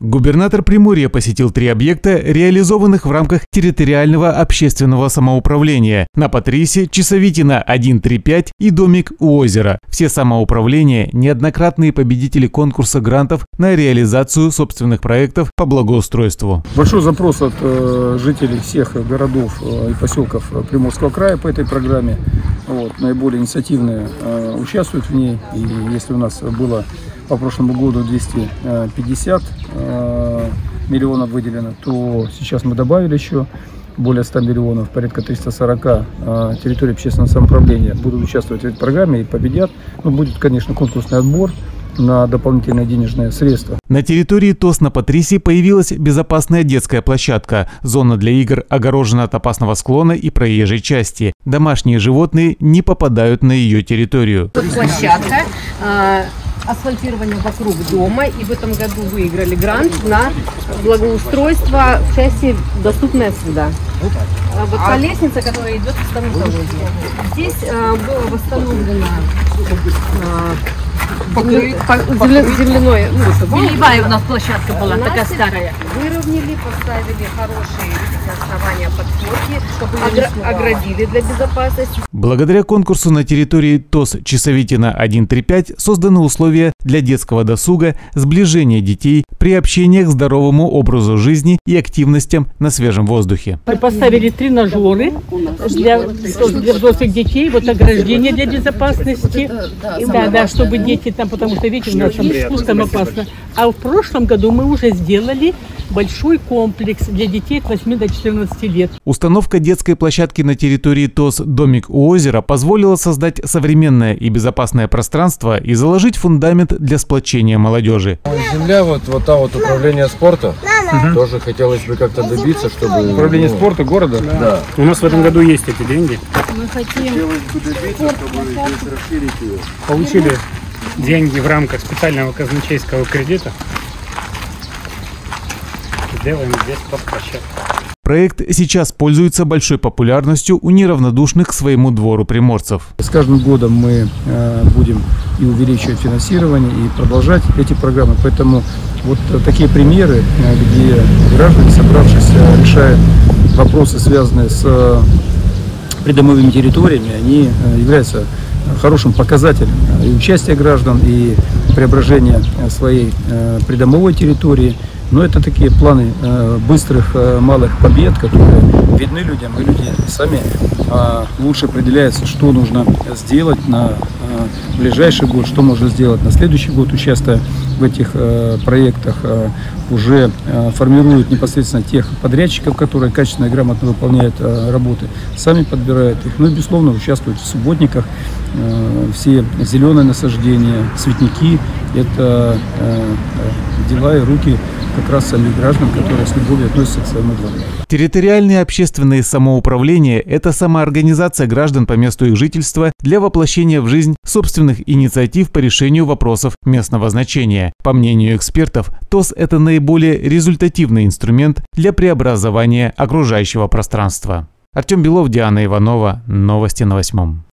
Губернатор Приморья посетил 3 объекта, реализованных в рамках территориального общественного самоуправления на Патрисе, Часовитина 1-3-5 и Домик у озера. Все самоуправления – неоднократные победители конкурса грантов на реализацию собственных проектов по благоустройству. Большой запрос от жителей всех городов и поселков Приморского края по этой программе. Наиболее инициативные участвуют в ней. И если у нас было по прошлому году 250 миллионов выделено, то сейчас мы добавили еще более 100 миллионов, порядка 340 территорий общественного самоуправления будут участвовать в этой программе и победят. Будет, конечно, конкурсный отбор на дополнительные денежные средства. На территории ТОС на Патрисе появилась безопасная детская площадка. Зона для игр огорожена от опасного склона и проезжей части. Домашние животные не попадают на ее территорию. Площадка, асфальтирование вокруг дома, и в этом году выиграли грант на благоустройство в части «Доступная среда». Та лестница, которая идет в стоматологию. Здесь было восстановлено земляной, Белевая у нас площадка была, такая старая. Выровняли, поставили хорошие основания подпорки, оградили для безопасности. Благодаря конкурсу на территории ТОС Часовитина 1-3-5 созданы условия для детского досуга, сближения детей, приобщения к здоровому образу жизни и активностям на свежем воздухе. Мы поставили тренажеры для взрослых детей, ограждение для безопасности, чтобы дети там, потому что видите, у нас там спуск там опасно. А в прошлом году мы уже сделали большой комплекс для детей от 8 до 14 лет. Установка детской площадки на территории ТОС «Домик у озера» позволила создать современное и безопасное пространство и заложить фундамент для сплочения молодежи. Земля, та управление спорта, тоже хотелось бы как-то добиться, чтобы... Управление спорта города? Да. У нас в этом году есть эти деньги. Мы хотим Получили деньги в рамках специального казначейского кредита. Сделаем здесь спортплощадку. Проект сейчас пользуется большой популярностью у неравнодушных к своему двору приморцев. С каждым годом мы будем и увеличивать финансирование, и продолжать эти программы. Поэтому такие примеры, где граждане, собравшись, решают вопросы, связанные с придомовыми территориями, они являются хорошим показателем и участия граждан, и преображения своей придомовой территории. Но это такие планы быстрых малых побед, которые видны людям, и люди сами лучше определяются, что нужно сделать на ближайший год, что можно сделать на следующий год, участвуя в этих проектах, уже формируют непосредственно тех подрядчиков, которые качественно и грамотно выполняют работы, сами подбирают их, и, безусловно, участвуют в субботниках. Все зеленые насаждения, цветники – это дела и руки как раз самих граждан, которые с любовью относятся к своему двору. Территориальные общественные самоуправления – это самоорганизация граждан по месту их жительства для воплощения в жизнь собственных инициатив по решению вопросов местного значения. По мнению экспертов, ТОС – это наиболее результативный инструмент для преобразования окружающего пространства. Артем Белов, Диана Иванова. Новости на 8.